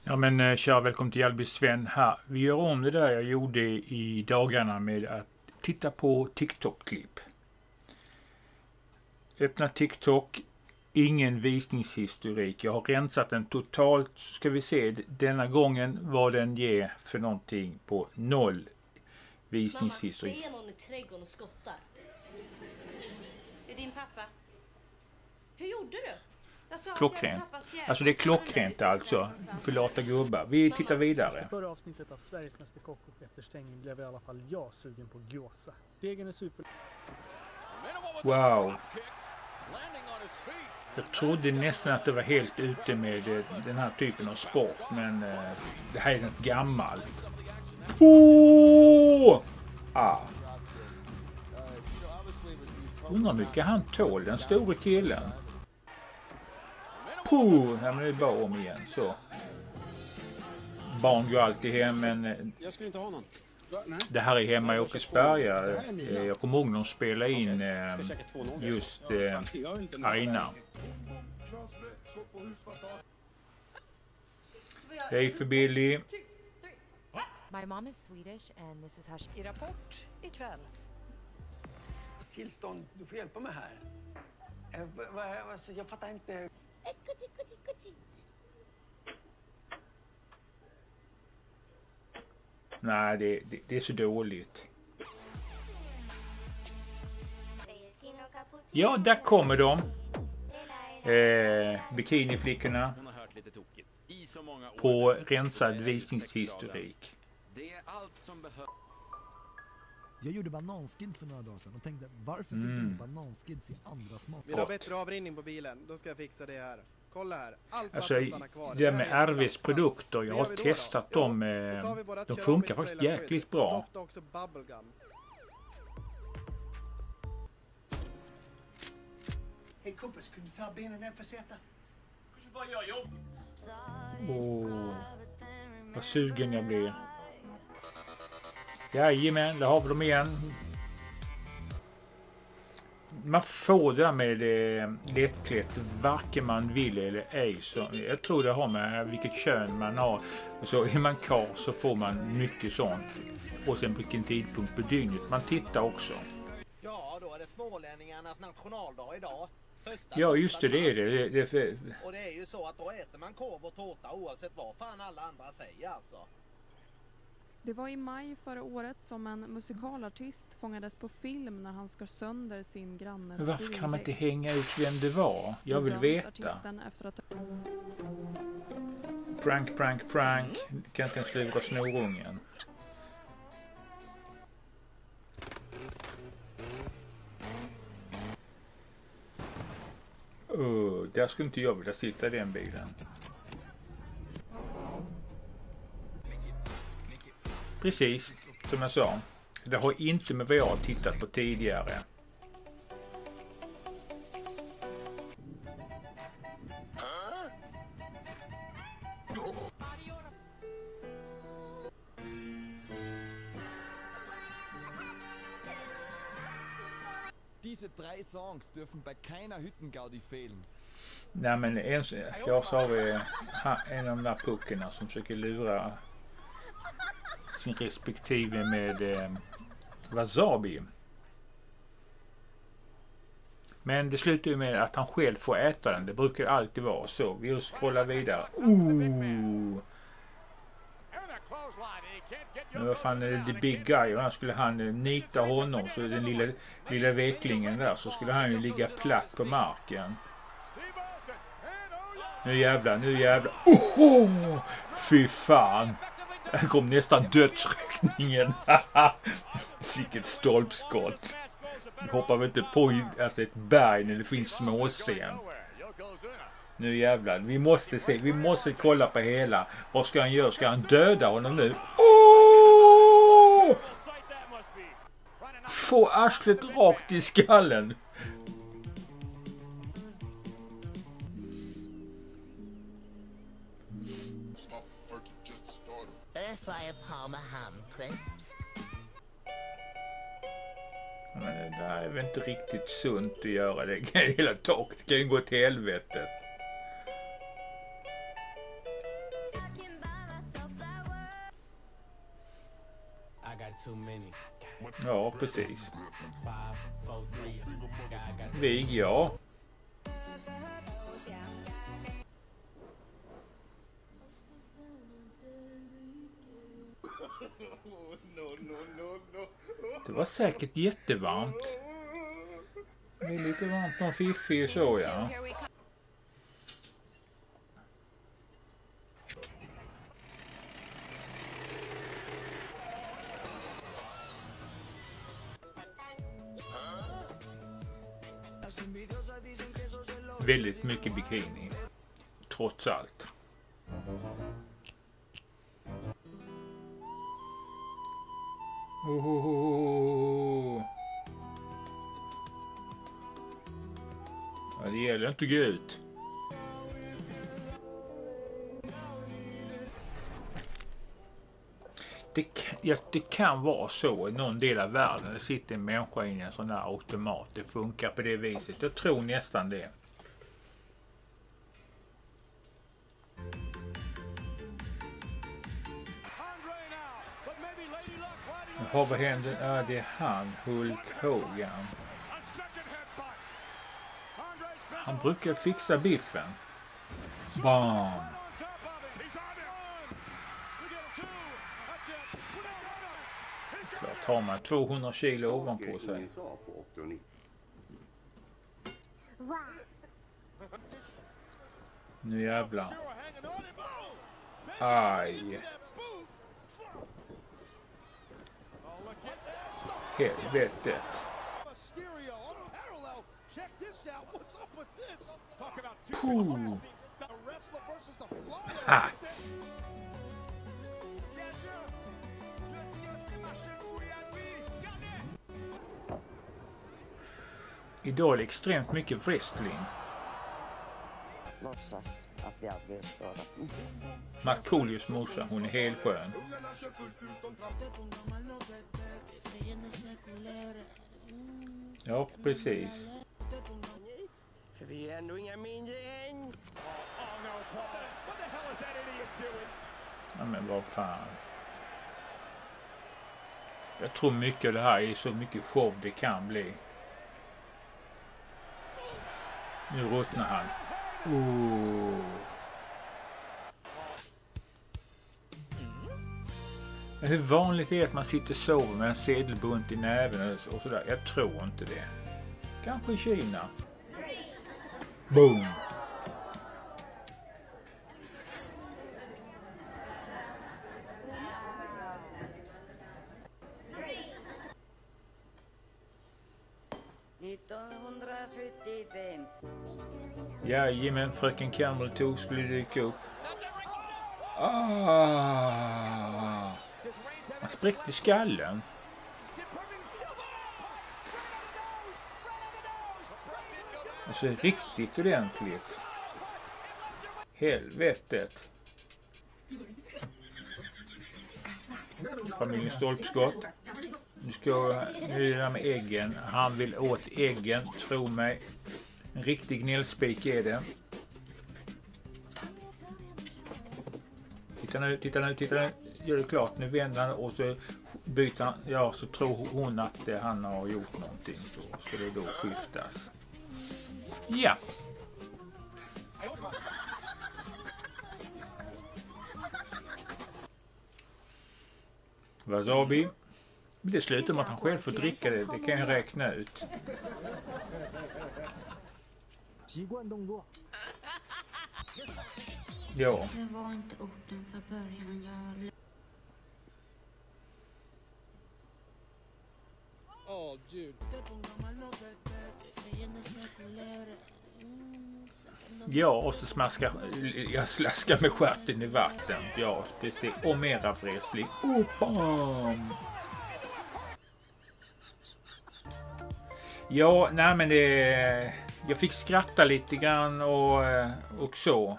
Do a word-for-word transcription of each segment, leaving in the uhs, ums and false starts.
Ja men tja, välkommen till Hjalby Sven här. Vi gör om det där jag gjorde i dagarna med att titta på TikTok-klipp. Öppna TikTok, ingen visningshistorik. Jag har rensat den totalt, ska vi se denna gången vad den ger för någonting på noll visningshistorik. Mamma, det är någon i trädgården och skottar. Det är din pappa. Hur gjorde du? Klockrent. Alltså det är klockrent alltså. För lata gubbar. Vi tittar vidare. Efter förra avsnittet av Sveriges Mästerkock och efter stängning blev i alla fall jag sugen på gyoza. Degen är super... Wow. Jag trodde nästan att det var helt ute med den här typen av sport. Men eh, det här är något gammalt. Oh! Ah. Undrar mycket han tål, den stora killen. Puh, ja, men det är bara om igen så. Barn går alltid hem, men Jag skulle inte ha någon. det här är hemma i Åkersberga. Jag kommer ihåg de spelade in eh, just eh, Aina. Hej för Billy. My mom is Swedish and this is how she... I Rapport ikväll. Tillstånd, du får hjälpa mig här. Eh, va, va, alltså, jag fattar inte. Nej, det, det, det är så dåligt. Ja, där kommer de. Eh, bikiniflickorna. På rensad visningshistorik. Jag gjorde bananskids för några dagar sedan och tänkte, varför finns det Mm. inte bananskids i andra smak? Vill du ha bättre avrinning på bilen? Då ska jag fixa det här. Kolla här. Allt Alltså, vatten stannar kvar. det med här är R V:s produkter, jag har testat dem. Eh, de funkar faktiskt jäkligt bra. Doftar också bubblegum. Hej kompis, kunde du ta benen ner för sätta? Kanske bara gör jobb. Åh, vad sugen jag blir. Jajamän, där har vi dem igen. Man får det där med eh, lättklätt, varken man vill eller ej. Så jag tror det har med vilket kön man har. Och så är man karl så får man mycket sånt. Och sen vilken tidpunkt på dygnet man tittar också. Ja, då är det smålänningarnas nationaldag idag. Första Ja, just det, det är det. det, det är för... Och det är ju så att då äter man korv och tårta oavsett vad fan alla andra säger alltså. Det var i maj förra året som en musikalartist fångades på film när han skar sönder sin grannes Men varför kan man inte bildäck. hänga ut vem det var? Jag vill Då döms veta. artisten efter att... Prank, prank, prank. Kan inte ens lura snorungen. Uh, där skulle inte jag vilja sitta i den bilen. Precis, som jag sa. Det har inte med vad jag har tittat på tidigare. Diese drei Songs dürfen bei keiner Hüttengaudi fehlen. Nej men en, jag sa vi en av de där puckorna som försöker lura sin respektive med eh, wasabi. Men det slutar ju med att han själv får äta den. Det brukar alltid vara så. Vi scrollar vidare. Ooh. Men vad fan är det, the big guy? Och han skulle han nita honom så den lilla, lilla veklingen där så skulle han ju ligga platt på marken. Nu jävlar, nu jävlar. Oh, fy fan. Här kom nästan dödsryckningen. Sicket stolpskott. Jag hoppar väl inte på alltså ett berg när det finns småsten. Nu jävlar, vi måste se, vi måste kolla på hela. Vad ska han göra? Ska han döda honom nu? Oh! Få arslet rakt i skallen. Airfryer Parma ham crisps. Men det där är väl inte riktigt sunt att göra det. Hela taket kan ju gå till helvetet. Ja, precis. Vig, ja. Det var säkert jättevarmt. Det är lite varmt och fiffig och så, ja. Väldigt mycket bikini. Trots allt. Oh. Ja, det gäller inte att gå ut. Det, ja, det kan vara så i någon del av världen. Det sitter en människa in i en sån här automat. Det funkar på det viset. Jag tror nästan det. Ja, vad händer? Ja, det är han, Hulk Hogan. Han brukar fixa biffen. Bam! Klart har man tvåhundra kilo ovanpå sig. Nu jävlar. Aj. Helvetet. Puh. Ha. Idag är det extremt mycket wrestling. Låtsas att jag blir störd. Markoolios morsa, hon är helt skön. Ja, precis. För vi är ändå inga mindre än. Ja, men vad fan. Jag tror mycket av det här är så mycket show det kan bli. Nu ruttnar han. Oh. Men hur vanligt är det att man sitter och sover med en sedelbunt i näven och sådär? Jag tror inte det. Kanske i Kina. Boom! nittonhundrasjuttiofem. Jajamän, fröken Campbell tog skulle dyka upp. Ah! Han spräckte skallen. Alltså riktigt ordentligt. Helvetet. Familjen Stolpskott. Nu ska nu är det med äggen. Han vill åt äggen, tro mig. En riktig gnällspik är det. Titta nu, titta nu, titta nu. Gör det klart. Nu vänder han och så byter han. Ja, så tror hon att det, han har gjort någonting. Så ska det då skiftas. Ja. Wasabi. Det slutar med att han själv får dricka det. Det kan jag räkna ut. Ja. Det var inte orten för början. Jag... Oh, dude. Ja, och så smaskar jag slaskar med skärten i vatten. Ja, precis. Och mera wrestling. Oh, ja, nej men det... Jag fick skratta lite grann och, och så.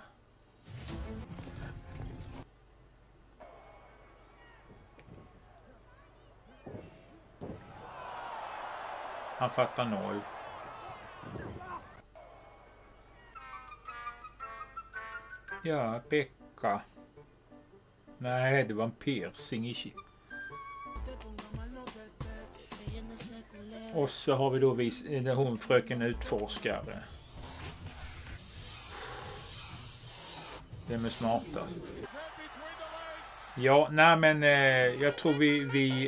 Han fattar noll. Ja, Becka. Nej, det var en piercing i. Och så har vi då vis, hon fröken utforskare. Vem är smartast? Ja, nej men eh, jag tror vi, vi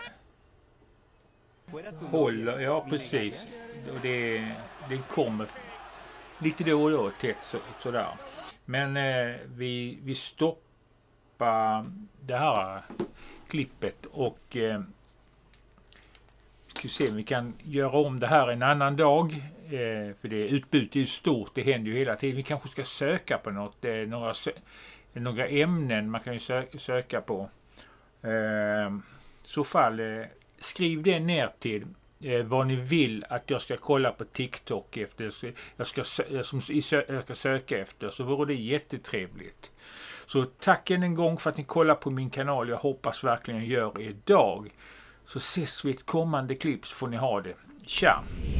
håller, ja precis. Det, det kommer lite då och då tätt så, sådär. Men eh, vi, vi stoppar det här klippet och eh, ska se om vi kan göra om det här en annan dag. Eh, för det utbudet är ju stort, det händer ju hela tiden. Vi kanske ska söka på något, eh, några, några ämnen man kan ju sö söka på. Eh, så fall eh, skriv det ner till eh, vad ni vill att jag ska kolla på TikTok efter. Jag ska, jag, som, jag ska söka efter, så vore det jättetrevligt. Så tack än en gång för att ni kollar på min kanal. Jag hoppas verkligen gör idag. Så ses vi i ett kommande klipp så får ni ha det. Tja!